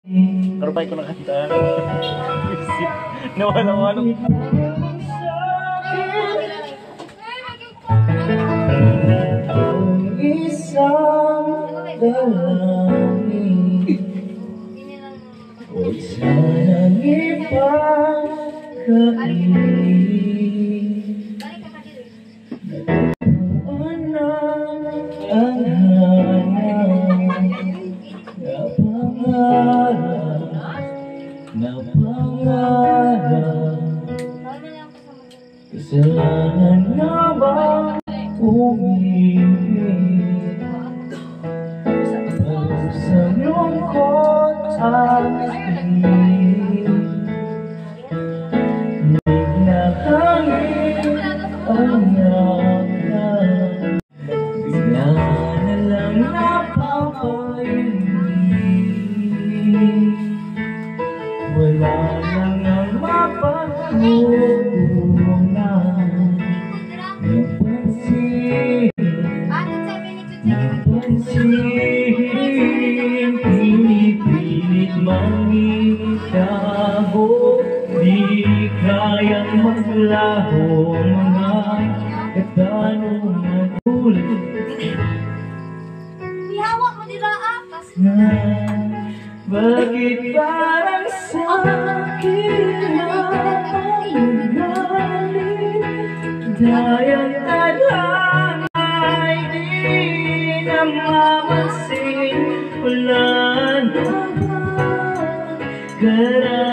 Karupay ko na kanta. Nawala-wala. Isang dalangin, huwag sanang ipagkain. Natutuan na ang na pangarap. Kasalanan na ba umibig? Sa lungkot at hangin, naghangin ang yakan, bigla na lang napapainig. Wala lang ang mapagkukunan. Napansin, pinipilit mangitago, di kayang maglaho mga katanungan ulit. Ihawak mo nila akas. Bakit parang sa'kin ang galing? Dahil tadhana di namamansin. Wala na ba